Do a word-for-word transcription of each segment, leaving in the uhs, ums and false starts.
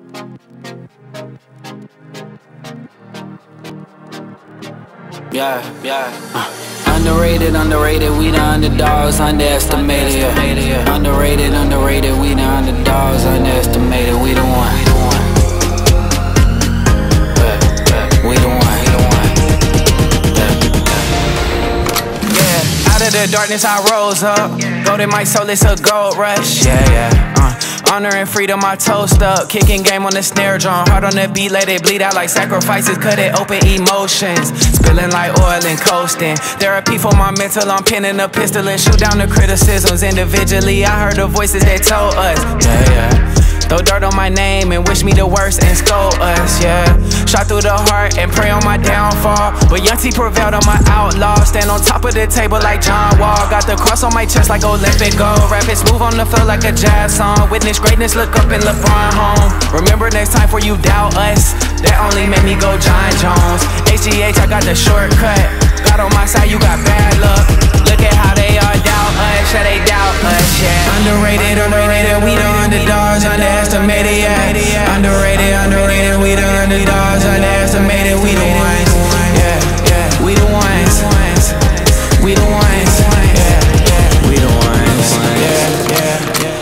Yeah, yeah. Uh. Underrated, underrated, we the underdogs, underestimated. Yeah. Underrated, underrated, we the underdogs, underestimated. We the one. We the one. We the one. Yeah. Out of the darkness, I rose up. Gold in my soul, it's a gold rush. Yeah, yeah. Uh. Honor and freedom, I toast up. Kicking game on the snare drum. Hard on the beat, let it bleed out like sacrifices. Cut it open, emotions spilling like oil and coasting. Therapy for my mental, I'm pinning a pistol and shoot down the criticisms. Individually, I heard the voices that told us, yeah, yeah. Throw dirt on my name and wish me the worst and scold us, yeah. Shot through the heart and pray on my downfall, but Young T prevailed on my outlaw. Stand on top of the table like John Wall. Got the cross on my chest like Olympic gold. Rap it smooth on the floor like a jazz song. Witness greatness, look up in LeBron home. Remember next time before you doubt us. That only made me go John Jones. H G H, I got the shortcut. God on my side, you got bad luck. Look at how they all doubt us, yeah, they doubt us, yeah. Underrated, underrated, we the underdogs, underestimated, yeah. Underrated, underrated, we the underdogs, underestimated, we the ones, yeah, yeah. We the ones, we the ones, yeah, yeah. We the ones, yeah, yeah, yeah.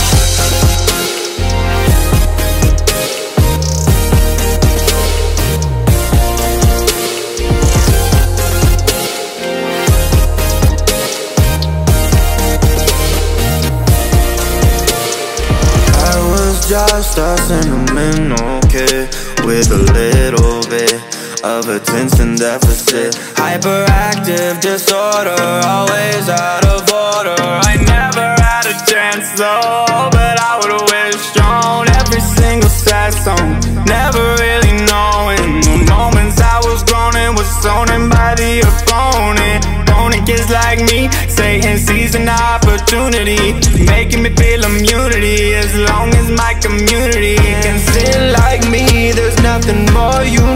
Just a sentimental kid with a little bit of attention deficit. Hyperactive disorder, always out of order. I never had a chance though, but I would've wished on every single sad song. Never really knowing the moments I was groaning was zoning by the opponent. Opponent kids like me, Satan sees an opportunity, making me feel immunity. As long as my community can sin like me, there's nothing more you